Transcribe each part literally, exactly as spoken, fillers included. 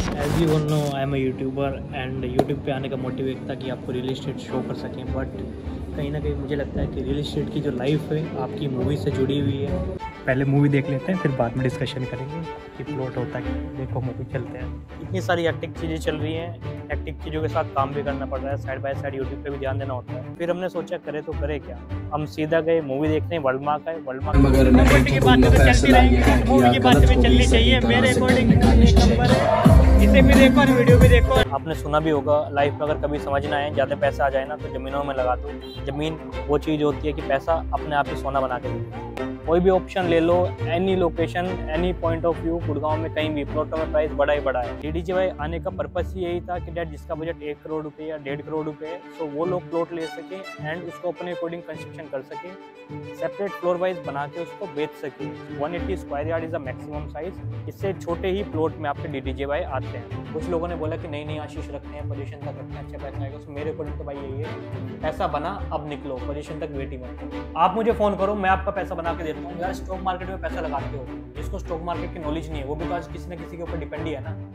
As you all know I am a YouTuber and YouTube पे आने का motive एक था कि आपको रियल इस्टेट शो कर सकें, बट कहीं ना कहीं मुझे लगता है कि रियल इस्टेट की जो लाइफ है आपकी मूवी से जुड़ी हुई है। पहले मूवी देख लेते हैं, फिर बाद में डिस्कशन करेंगे कि प्लॉट होता है। देखो मूवी चलते हैं। इतनी सारी हेक्टिक चीज़ें चल रही हैं, हेक्टिक चीज़ों के साथ काम भी करना पड़ रहा है, साइड बाय साइड यूट्यूब पे भी ध्यान देना होता है। फिर हमने सोचा करे तो करे क्या, हम सीधा गए मूवी देखने वर्ल्ड मार्क है। वर्ल्ड मार्क मगर नहीं की तो बातें तो चलती रहेंगी, मूवी की बातें भी चलनी चाहिए। मेरे अकॉर्डिंग एक नंबर है, इसे भी देखो और वीडियो भी देखो। आपने सुना भी होगा, लाइफ में अगर कभी समझ ना आए, ज़्यादा पैसा आ जाए ना तो ज़मीनों में लगा दो। ज़मीन वो चीज़ होती है कि पैसा अपने आप ही सोना बना के देती है। कोई भी ऑप्शन ले लो, any location, any point of view, Gurgaon में कहीं भी प्लॉटों में प्राइस बड़ा ही बड़ा है। डीडीजेवाई आने का पर्पस ही यही था कि डेट जिसका बजट एक करोड़ रुपए या डेढ़ करोड़ रुपए है, सो वो लोग प्लॉट ले सके एंड उसको अपने अकॉर्डिंग कंस्ट्रक्शन कर सके, सेपरेट फ्लोर वाइज बना के उसको बेच सके। One eighty square yard is the maximum size. इससे छोटे ही प्लॉट में आपके डीडीजेवाई आते हैं। कुछ लोगों ने बोला कि नहीं नहीं आशीष रखते हैं, पोजीशन तक रखते हैं, अच्छा पैसा आएगा। सो मेरे अकॉर्डिंग तो भाई यही है, पैसा बना अब निकलो, पोजीशन तक वेट ही मत करो। आप मुझे फोन करो, मैं आपका पैसा बना के देता हूँ। यार स्टॉक मार्केट में पैसा लगाते हो, जिसको स्टॉक मार्केट की नॉलेज नहीं है वो भी तो आज किसी न किसी के ऊपर डिपेंड ही है ना।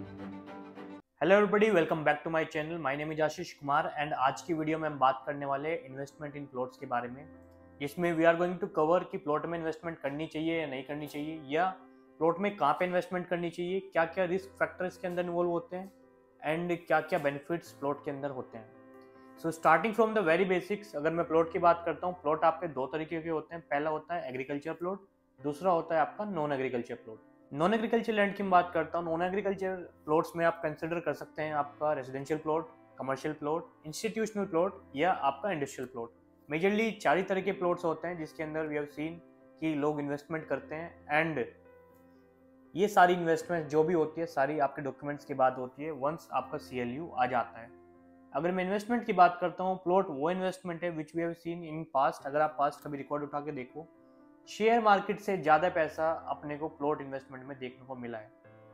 Hello everybody, welcome back to my channel. My name is Ashish Kumar and आज की वीडियो में हम बात करने वाले इन्वेस्टमेंट इन प्लॉट्स के बारे में, जिसमें we are going to cover कि प्लॉट में इन्वेस्टमेंट करनी चाहिए या नहीं करनी चाहिए, या प्लॉट में कहाँ पे इन्वेस्टमेंट करनी चाहिए, क्या क्या रिस्क फैक्टर्स के अंदर इन्वॉल्व होते हैं एंड क्या क्या बेनिफिट्स प्लॉट के अंदर होते हैं। So starting from the very basics, अगर मैं प्लॉट की बात करता हूँ, प्लॉट आपके दो तरीके के होते हैं। पहला होता है एग्रीकल्चर प्लॉट, दूसरा होता है आपका non agriculture plot. Non agriculture land की बात करता हूँ, नॉन एग्रीकल्चर प्लॉट्स में आप कंसिडर कर सकते हैं आपका residential plot, commercial plot, institutional plot या आपका इंडस्ट्रियल प्लॉट। मेजरली चार ही तरह के प्लॉट्स होते हैं जिसके अंदर वी हैव सीन कि लोग इन्वेस्टमेंट करते हैं एंड ये सारी इन्वेस्टमेंट जो भी होती है सारी आपके डॉक्यूमेंट्स के बाद होती है वंस आपका सी एल यू आ जाता है। अगर मैं इन्वेस्टमेंट की बात करता हूँ, प्लॉट वो इन्वेस्टमेंट है which we have seen in past. अगर आप पास्ट कभी रिकॉर्ड उठा के देखो, शेयर मार्केट से ज़्यादा पैसा अपने को प्लॉट इन्वेस्टमेंट में देखने को मिला है।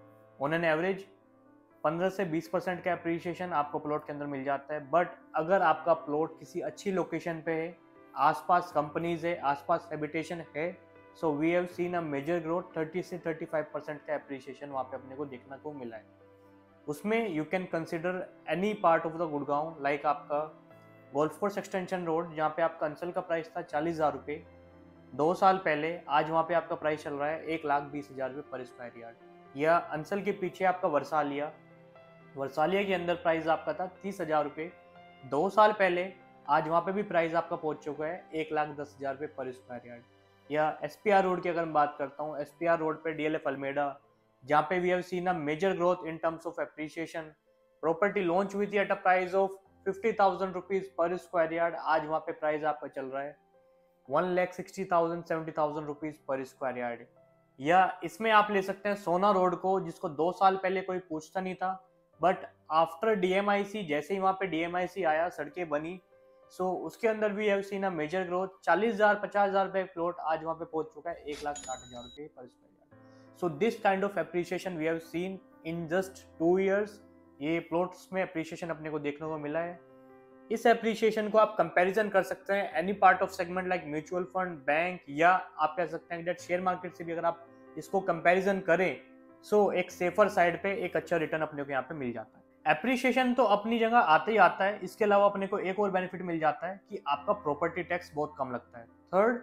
ऑन एन एवरेज पंद्रह से बीस परसेंट का अप्रिसिएशन आपको प्लॉट के अंदर मिल जाता है। बट अगर आपका प्लॉट किसी अच्छी लोकेशन पे है, आसपास कंपनीज है, आसपास हैबिटेशन है, so we have seen a major growth, thirty से थर्टी फाइव परसेंट का अप्रिसिएशन वहाँ पे अपने को देखने को मिला है। उसमें you can consider any part of the Gurgaon, like आपका गोल्फ कोर्स एक्सटेंशन रोड, जहाँ पे आपका अंचल का प्राइस था चालीस हज़ार रुपये दो साल पहले, आज वहाँ पे आपका प्राइस चल रहा है एक लाख बीस हज़ार रुपये पर स्क्वायर यार्ड। या अंचल के पीछे आपका वर्सालिया, वर्सालिया के अंदर प्राइस आपका था तीस हज़ार रुपये दो साल पहले, आज वहाँ पे भी प्राइस आपका पहुँच चुका है एक लाख दस हज़ार रुपये पर स्क्वायर यार्ड। या एस पी आर रोड की अगर मैं बात करता हूँ, एस पी आर रोड पे डी एल एफ अल्मेडा, जहाँ पे we have seen a major growth in terms of appreciation. Property launch हुई थी at a price of fifty thousand rupees per square yard, आज वहाँ पे प्राइस आपका चल रहा है one lakh sixty thousand seventy thousand rupees per square yard. या इसमें आप ले सकते हैं सोना रोड को, जिसको दो साल पहले कोई पूछता नहीं था, but after D M I C, जैसे ही वहाँ पे डी एम आई सी आया, सड़कें बनी, सो so, उसके अंदर भी have seen a major growth. चालीस हजार पचास हजार रुपए प्लॉट आज वहाँ पे पहुंच चुका है एक लाख साठ हजार रुपए पर square yard. So this kind of appreciation we have seen in just two years. ये प्लॉट्स में एप्रिसिएशन अपने को देखने को मिला है। इस एप्रिसिएशन को आप कंपैरिजन कर सकते हैं any part of segment like mutual fund, bank, या आप कह सकते हैं दैट शेयर मार्केट से भी अगर आप इसको कंपैरिजन करें, सो so एक सेफर साइड पे एक अच्छा रिटर्न अपने को यहाँ पे मिल जाता है। एप्रिसिएशन तो अपनी जगह आते ही आता है, इसके अलावा अपने को एक और बेनिफिट मिल जाता है कि आपका प्रॉपर्टी टैक्स बहुत कम लगता है। थर्ड,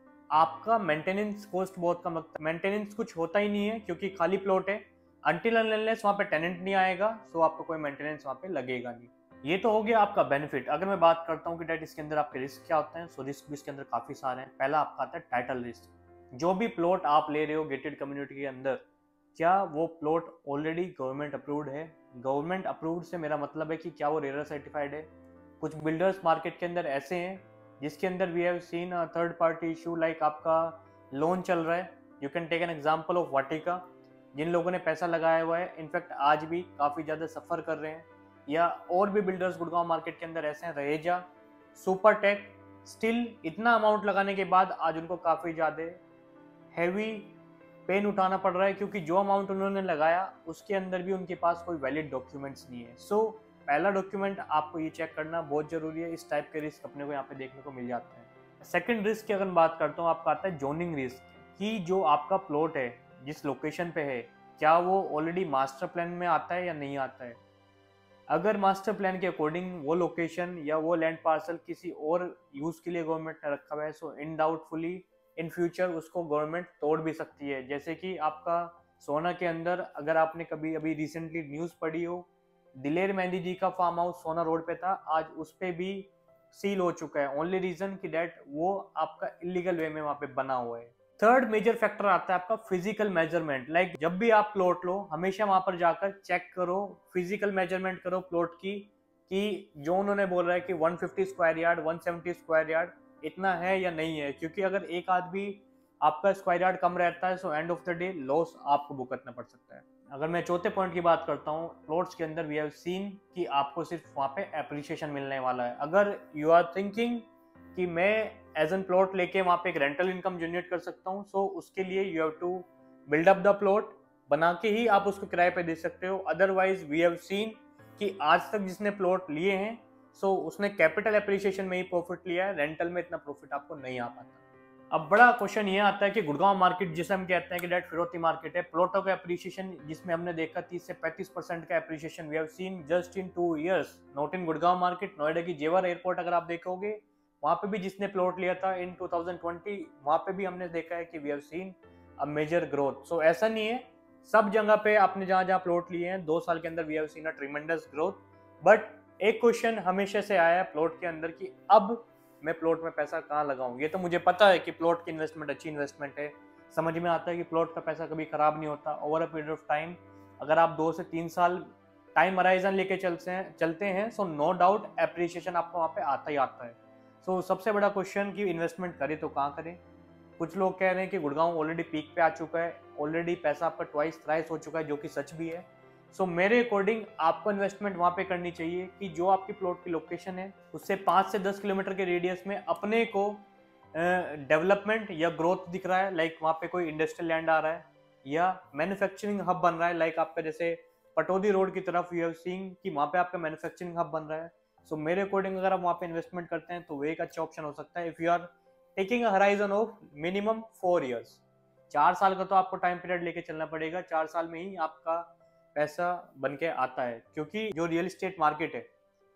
आपका मेंटेनेंस कॉस्ट बहुत कम लगता है। मेंटेनेंस कुछ होता ही नहीं है क्योंकि खाली प्लॉट है, अनटिल अनलेस वहाँ पे टेनेंट नहीं आएगा, सो आपको कोई मेंटेनेंस वहाँ पे लगेगा नहीं। ये तो हो गया आपका बेनिफिट। अगर मैं बात करता हूँ कि डेट इसके अंदर आपके रिस्क क्या होते हैं, सो रिस्क भी इसके अंदर काफी सारे हैं। पहला आपका आता है टाइटल रिस्क। जो भी प्लॉट आप ले रहे हो गेटेड कम्युनिटी के अंदर, क्या वो प्लॉट ऑलरेडी गवर्नमेंट अप्रूव्ड है? गवर्नमेंट अप्रूव्ड से मेरा मतलब है कि क्या वो रेरा सर्टिफाइड है। कुछ बिल्डर्स मार्केट के अंदर ऐसे हैं जिसके अंदर we have seen a third party issue, like आपका लोन चल रहा है। You can take an example of Vatika, जिन लोगों ने पैसा लगाया हुआ है, इनफैक्ट आज भी काफ़ी ज़्यादा सफ़र कर रहे हैं। या और भी बिल्डर्स गुड़गांव मार्केट के अंदर ऐसे हैं, रहेजा, सुपरटेक, स्टिल इतना अमाउंट लगाने के बाद आज उनको काफ़ी ज़्यादा हैवी पेन उठाना पड़ रहा है, क्योंकि जो अमाउंट उन्होंने लगाया उसके अंदर भी उनके पास कोई वैलिड डॉक्यूमेंट्स नहीं है। सो so, पहला डॉक्यूमेंट आपको ये चेक करना बहुत जरूरी है। इस टाइप के रिस्क अपने को यहाँ पे देखने को मिल जाते हैं। सेकंड रिस्क की अगर बात करता हूँ, आपका आता है जोनिंग रिस्क, कि जो आपका प्लॉट है जिस लोकेशन पे है क्या वो ऑलरेडी मास्टर प्लान में आता है या नहीं आता है। अगर मास्टर प्लान के अकॉर्डिंग वो लोकेशन या वो लैंड पार्सल किसी और यूज के लिए गवर्नमेंट ने रखा हुआ है, so in doubtfully in future उसको गवर्नमेंट तोड़ भी सकती है। जैसे कि आपका सोना के अंदर, अगर आपने कभी अभी रिसेंटली न्यूज पढ़ी हो, दिलेर मेहंदी जी का फार्म हाउस सोना रोड पे था, आज उस पे भी सील हो चुका है। ओनली रीजन कि डेट वो आपका इलीगल वे में वहां पे बना हुआ है। थर्ड मेजर फैक्टर आता है आपका फिजिकल मेजरमेंट। लाइक जब भी आप प्लॉट लो, हमेशा वहां पर जाकर चेक करो, फिजिकल मेजरमेंट करो प्लॉट की, कि जो उन्होंने बोल रहा है कि एक सौ पचास स्क्वायर यार्ड, एक सौ सत्तर स्क्वायर यार्ड इतना है या नहीं है। क्योंकि अगर एक आदमी आपका स्क्वायर यार्ड कम रहता है, so end of the day loss आपको भुगतना पड़ सकता है। अगर मैं चौथे पॉइंट की बात करता हूँ, प्लॉट्स के अंदर वी हैव सीन कि आपको सिर्फ वहां पे एप्रिसिएशन मिलने वाला है। अगर यू आर थिंकिंग कि मैं एज एन प्लॉट लेके वहां पे एक रेंटल इनकम जनरेट कर सकता हूँ, सो उसके लिए you have to build up the plot, बना के ही आप उसको किराए पे दे सकते हो। अदरवाइज वी हैव सीन कि आज तक जिसने प्लॉट लिए हैं, सो उसने कैपिटल एप्रिसिएशन में ही प्रॉफिट लिया है, रेंटल में इतना प्रॉफिट आपको नहीं आ पाता। अब बड़ा क्वेश्चन ये आता है कि गुड़गांव मार्केट, जिसे हम कहते हैं कि डेट फिरौती मार्केट है, प्लॉटों का एप्रिसिएशन जिसमें हमने देखा तीस से पैंतीस परसेंट का appreciation we have seen just in two years, not in Gurgaon market. Noida की जेवर एयरपोर्ट अगर आप देखोगे, वहां पे भी जिसने प्लॉट लिया था इन टू थाउजेंड ट्वेंटी, वहां पे भी हमने देखा है कि we have seen a major growth. So ऐसा नहीं है, सब जगह पे आपने जहां जहां प्लॉट लिए हैं दो साल के अंदर we have seen a tremendous growth. But एक क्वेश्चन हमेशा से आया है प्लॉट के अंदर कि अब मैं प्लॉट में पैसा कहाँ लगाऊं। ये तो मुझे पता है कि प्लॉट की इन्वेस्टमेंट अच्छी इन्वेस्टमेंट है, समझ में आता है कि प्लॉट का पैसा कभी खराब नहीं होता over a period of time. अगर आप दो से तीन साल टाइम अराइजन लेके चलते हैं चलते हैं सो नो डाउट एप्रिसिएशन आपको वहाँ पे आता ही आता है। सो so, सबसे बड़ा क्वेश्चन कि इन्वेस्टमेंट करें तो कहाँ करें। कुछ लोग कह रहे हैं कि गुड़गांव ऑलरेडी पीक पे आ चुका है, ऑलरेडी पैसा आपका ट्वाइस थ्राइस हो चुका है, जो कि सच भी है। सो so, मेरे अकॉर्डिंग आपको इन्वेस्टमेंट वहां पे करनी चाहिए कि जो आपकी प्लॉट की लोकेशन है उससे पाँच से दस किलोमीटर के रेडियस में अपने को डेवलपमेंट या ग्रोथ दिख रहा है। लाइक वहाँ पे कोई इंडस्ट्रियल लैंड आ रहा है या मैन्युफैक्चरिंग हब बन रहा है। लाइक आपका जैसे पटौदी रोड की तरफ यू हैव सीन कि वहाँ पे आपका मैन्युफैक्चरिंग हब बन रहा है। सो so, मेरे अकॉर्डिंग अगर आप वहाँ पे इन्वेस्टमेंट करते हैं तो वो एक अच्छा ऑप्शन हो सकता है। If you are taking a horizon of minimum four years, चार साल का तो आपको टाइम पीरियड लेके चलना पड़ेगा, चार साल में ही आपका पैसा बन के आता है। क्योंकि जो रियल एस्टेट मार्केट है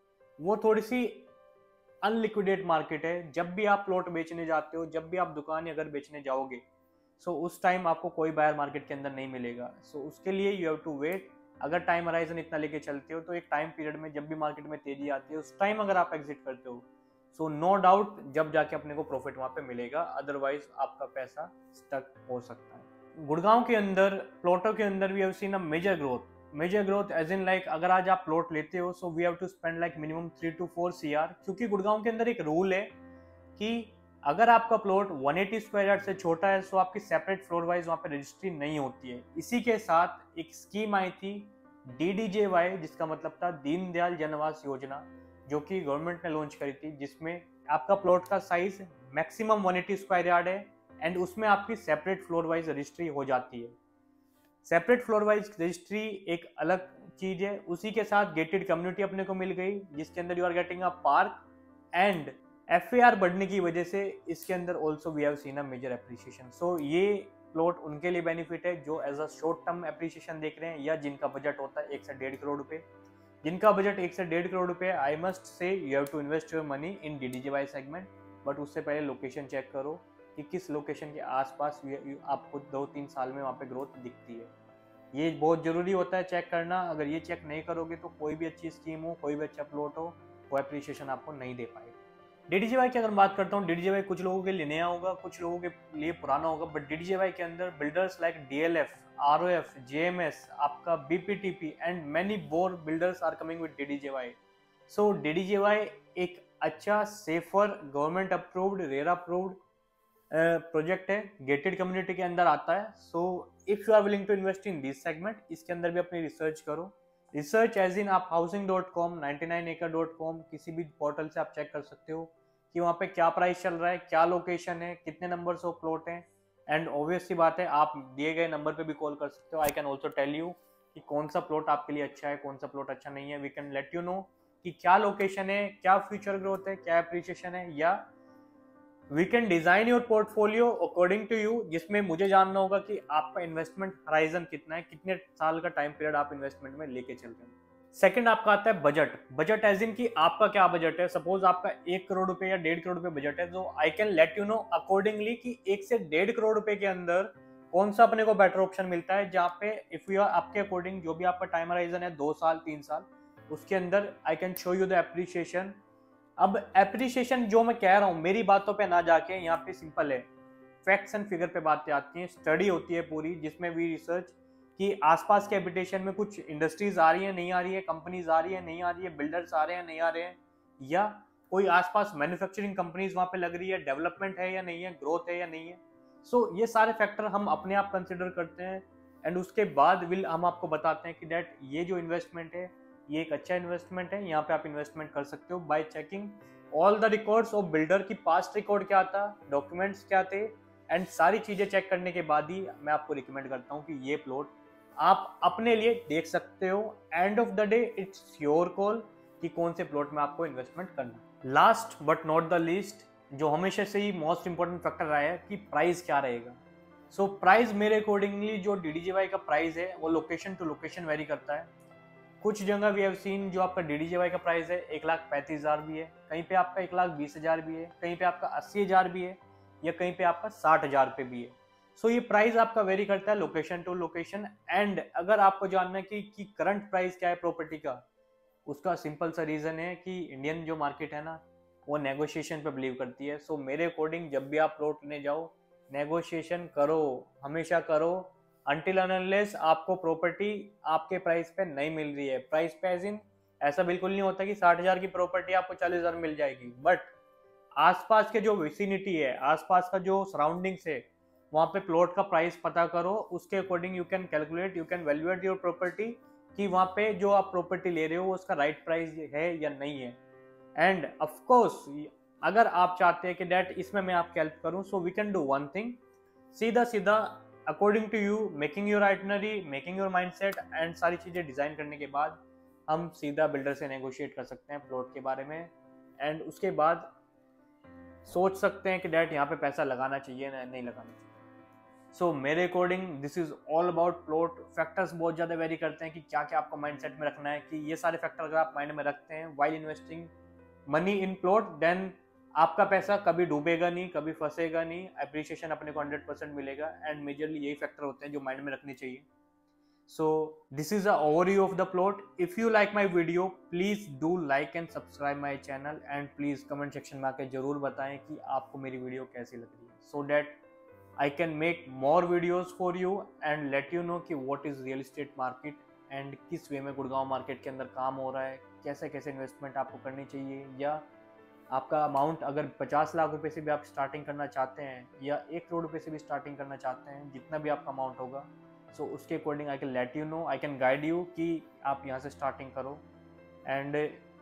वो थोड़ी सी अनलिक्विडेट मार्केट है। जब भी आप प्लॉट बेचने जाते हो, जब भी आप दुकान या घर बेचने जाओगे, सो उस टाइम आपको कोई बायर मार्केट के अंदर नहीं मिलेगा। सो उसके लिए यू हैव टू वेट। अगर टाइम अराइजन इतना लेके चलते हो तो एक टाइम पीरियड में जब भी मार्केट में तेजी आती है उस टाइम अगर आप एग्जिट करते हो, सो नो डाउट जब जाके अपने को प्रॉफिट वहां पे मिलेगा, अदरवाइज आपका पैसा स्टक हो सकता है। गुड़गांव के अंदर प्लॉटों के अंदर we have seen a major growth. Major growth as in like अगर आज आप प्लॉट लेते हो so we have to spend like minimum three to four C R. क्योंकि गुड़गांव के अंदर एक रूल है कि अगर आपका प्लॉट एक सौ अस्सी स्क्वायर यार्ड से छोटा है सो आपकी सेपरेट फ्लोर वाइज वहां पे रजिस्ट्री नहीं होती है। इसी के साथ एक स्कीम आई थी डी डी जे वाई, जिसका मतलब था दीनदयाल जनवास योजना, जो कि गवर्नमेंट ने लॉन्च करी थी, जिसमें आपका प्लॉट का साइज मैक्सिमम एक सौ अस्सी स्क्वायर यार्ड है एंड उसमें आपकी सेपरेट फ्लोर वाइज रजिस्ट्री हो जाती है। सेपरेट फ्लोर वाइज रजिस्ट्री एक अलग चीज है। उसी के साथ गेटेड कम्युनिटी अपने को मिल गई, जिसके अंदर you are getting a park and F A R बढ़ने की वजह से इसके अंदर also we have seen a major appreciation. So ये प्लॉट उनके लिए बेनिफिट है जो as a short term appreciation देख रहे हैं या जिनका बजट होता है एक से डेढ़ करोड़ रुपए। जिनका बजट एक से डेढ़ करोड़ रुपए, I must say you have to invest your money in D D J Y segment. But उससे पहले लोकेशन चेक करो कि किस लोकेशन के आसपास आपको दो तीन साल में वहाँ पे ग्रोथ दिखती है। ये बहुत जरूरी होता है चेक करना। अगर ये चेक नहीं करोगे तो कोई भी अच्छी स्कीम हो, कोई भी अच्छा प्लॉट हो, वो एप्रिसिएशन आपको नहीं दे पाएगा। डी डी जे वाई की अगर बात करता हूँ, डी डी जे वाई कुछ लोगों के लिए नया होगा, कुछ लोगों के लिए पुराना होगा। But D D J Y के अंदर builders like D L F, R O F, J M S, आपका B P T P and many more builders are coming with D D J Y. So D D J Y एक अच्छा safer government approved RERA approved project है, gated community के अंदर आता है। So if you are willing to invest in this segment, इसके अंदर भी अपनी रिसर्च करो। रिसर्च एज इन आप housing dot com, ninety nine acre dot com, किसी भी पोर्टल से आप चेक कर सकते हो कि वहाँ पे क्या प्राइस चल रहा है, क्या लोकेशन है, कितने नंबर्स ऑफ प्लॉट हैं। एंड ऑब्वियस सी बात है, आप दिए गए नंबर पे भी कॉल कर सकते हो। I can also tell you कि कौन सा प्लॉट आपके लिए अच्छा है, कौन सा प्लॉट अच्छा नहीं है। We can let you know कि क्या लोकेशन है, क्या फ्यूचर ग्रोथ है, क्या एप्रिसिएशन है, या we can design your portfolio according to you, जिसमें मुझे जानना होगा कि आपका इन्वेस्टमेंट हराइजन कितना है, कितने साल का टाइम पीरियड आप इन्वेस्टमेंट में लेके चल रहे हैं। सेकंड आपका आता है बजट। बजट एज इन कि आपका क्या बजट है। सपोज आपका एक करोड़ रुपए या डेढ़ करोड़ रुपए बजट है, तो I can let you know accordingly कि एक से डेढ़ करोड़ रुपए के अंदर कौन सा अपने को बेटर ऑप्शन मिलता है, जहाँ पे इफ यू आर आपके अकॉर्डिंग जो भी आपका टाइम हराइजन है दो साल तीन साल, उसके अंदर I can show you the appreciation. अब एप्रिसिएशन जो मैं कह रहा हूँ मेरी बातों पे ना जाके, यहाँ पे सिंपल है, फैक्ट्स एंड फिगर पे बातें आती हैं, स्टडी होती है पूरी, जिसमें वी रिसर्च कि आसपास के हैबिटेशन में कुछ इंडस्ट्रीज आ रही है नहीं आ रही है, कंपनीज आ रही है नहीं आ रही है, बिल्डर्स आ रहे हैं नहीं आ रहे हैं, या कोई आसपास मैन्युफैक्चरिंग कंपनीज वहाँ पे लग रही है, डेवलपमेंट है या नहीं है, ग्रोथ है या नहीं है। सो so, ये सारे फैक्टर हम अपने आप कंसिडर करते हैं एंड उसके बाद विल हम आपको बताते हैं कि डैट ये जो इन्वेस्टमेंट है ये एक अच्छा इन्वेस्टमेंट है, यहाँ पे आप इन्वेस्टमेंट कर सकते हो by checking all the records of builder की पास्ट रिकॉर्ड क्या था, डॉक्यूमेंट्स क्या थे, एंड सारी चीजें चेक करने के बाद ही मैं आपको रिकमेंड करता हूँ कि ये प्लॉट आप अपने लिए देख सकते हो। End of the day it's your call कि कौन से प्लॉट में आपको इन्वेस्टमेंट करना। Last but not the least, जो हमेशा से ही मोस्ट इंपॉर्टेंट फैक्टर रहा है कि प्राइस क्या रहेगा। सो so, प्राइस मेरे अकॉर्डिंगली जो डीडीजेवाई का प्राइस है वो लोकेशन टू लोकेशन वेरी करता है। कुछ जगह वी हैव सीन जो आपका डीडीजेवाई का प्राइस है एक लाख पैंतीस हजार भी है, कहीं पे आपका एक लाख बीस हजार भी है, कहीं पे आपका अस्सी हजार भी है, या कहीं पे आपका साठ हजार पे भी है। सो so, ये प्राइस आपका वेरी करता है लोकेशन टू लोकेशन। एंड अगर आपको जानना है कि, कि करंट प्राइस क्या है प्रॉपर्टी का, उसका सिंपल सा रीजन है कि इंडियन जो मार्केट है ना वो नेगोशिएशन पे बिलीव करती है। सो so, मेरे अकॉर्डिंग जब भी आप प्लॉट लेने जाओ नेगोशिएशन करो, हमेशा करो, अनटिल अनलेस आपको प्रॉपर्टी आपके प्राइस पे नहीं मिल रही है। प्राइस पे एज इन ऐसा बिल्कुल नहीं होता कि साठ हजार की प्रॉपर्टी आपको चालीस हजार मिल जाएगी, बट आसपास के जो विसिनिटी है, आसपास का जो सराउंडिंग्स है, वहाँ पे प्लॉट का प्राइस पता करो, उसके according you can calculate, you can valuate your property कि वहाँ पे जो आप प्रॉपर्टी ले रहे हो उसका राइट प्राइस है या नहीं है। एंड ऑफ कोर्स अगर आप चाहते हैं कि डैट इसमें मैं आपकी हेल्प करूँ, so we can do one thing, सीधा सीधा according to you, making your itinerary, making your mindset and सारी चीज़ें डिज़ाइन करने के बाद हम सीधा बिल्डर से नेगोशिएट कर सकते हैं प्लॉट के बारे में। एंड उसके बाद सोच सकते हैं कि डैट यहाँ पे पैसा लगाना चाहिए ना नहीं लगाना चाहिए। सो so, मेरे according this is all about plot. Factors बहुत ज़्यादा वेरी करते हैं कि क्या क्या आपको माइंडसेट में रखना है, कि ये सारे फैक्टर अगर आप माइंड में रखते हैं while investing money in plot, then आपका पैसा कभी डूबेगा नहीं, कभी फंसेगा नहीं, एप्रिसिएशन अपने को हंड्रेड परसेंट मिलेगा। एंड मेजरली यही फैक्टर होते हैं जो माइंड में रखने चाहिए। So this is a overview of the plot. If you like my video please do like and subscribe my channel, and please comment section में आकर जरूर बताएं कि आपको मेरी वीडियो कैसी लग रही है, so that I can make more videos for you and let you know कि what is real estate market and किस वे में गुड़गांव मार्केट के अंदर काम हो रहा है, कैसे कैसे इन्वेस्टमेंट आपको करनी चाहिए, या आपका अमाउंट अगर पचास लाख रुपए से भी आप स्टार्टिंग करना चाहते हैं या एक करोड़ रुपए से भी स्टार्टिंग करना चाहते हैं, जितना भी आपका अमाउंट होगा, सो so उसके according I can let you know, I can guide you कि आप यहाँ से स्टार्टिंग करो and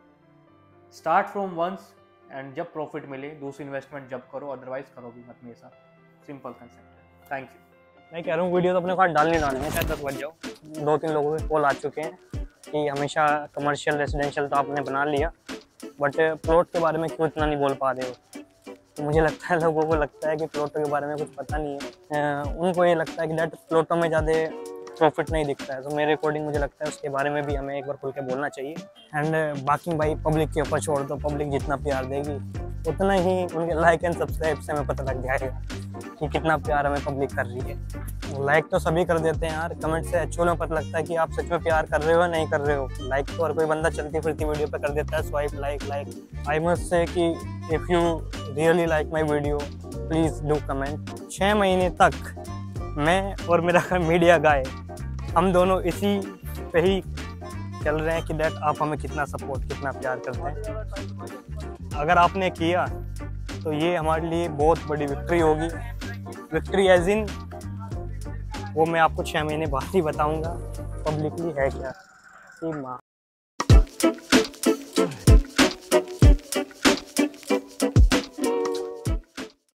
start from once, and जब प्रॉफिट मिले दूसरी इन्वेस्टमेंट जब करो, अदरवाइज करो भी मत मेरे साथ। सिंपल कंसेप्ट है। Thank you. मैं कह रहा हूँ वीडियो तो अपने पास डालने डालने में, चाहे दस बज जाओ। दो तीन लोगों के कॉल आ चुके हैं कि हमेशा कमर्शियल रेजिडेंशियल तो आपने बना लिया, बट प्लॉट के बारे में क्यों इतना नहीं बोल पा रहे हो। तो मुझे लगता है लोगों को लगता है कि प्लॉटों के बारे में कुछ पता नहीं है, उनको ये लगता है कि डेट प्लॉटों में ज़्यादा प्रॉफिट नहीं दिखता है। तो मेरे अकॉर्डिंग मुझे लगता है उसके बारे में भी हमें एक बार खुल के बोलना चाहिए। एंड बाकी भाई पब्लिक के ऊपर छोड़ दो, पब्लिक जितना प्यार देगी उतना ही उनके लाइक एंड सब्सक्राइब से हमें पता लग जाएगा कि कितना प्यार हमें पब्लिक कर रही है। लाइक तो सभी कर देते हैं यार, कमेंट से एक्चुअल में पता लगता है कि आप सच में प्यार कर रहे हो या नहीं कर रहे हो। लाइक तो हर कोई बंदा चलती फिरती वीडियो पे कर देता है, swipe like like. I must say कि if you really like my video please do comment. छः महीने तक मैं और मेरा मीडिया गाय हम दोनों इसी पे ही चल रहे हैं कि दैट आप हमें कितना सपोर्ट कितना प्यार करते हैं। अगर आपने किया तो ये हमारे लिए बहुत बड़ी विक्ट्री होगी। विक्ट्री एज इन वो मैं आपको छः महीने बाद ही बताऊंगा पब्लिकली है क्या। माँ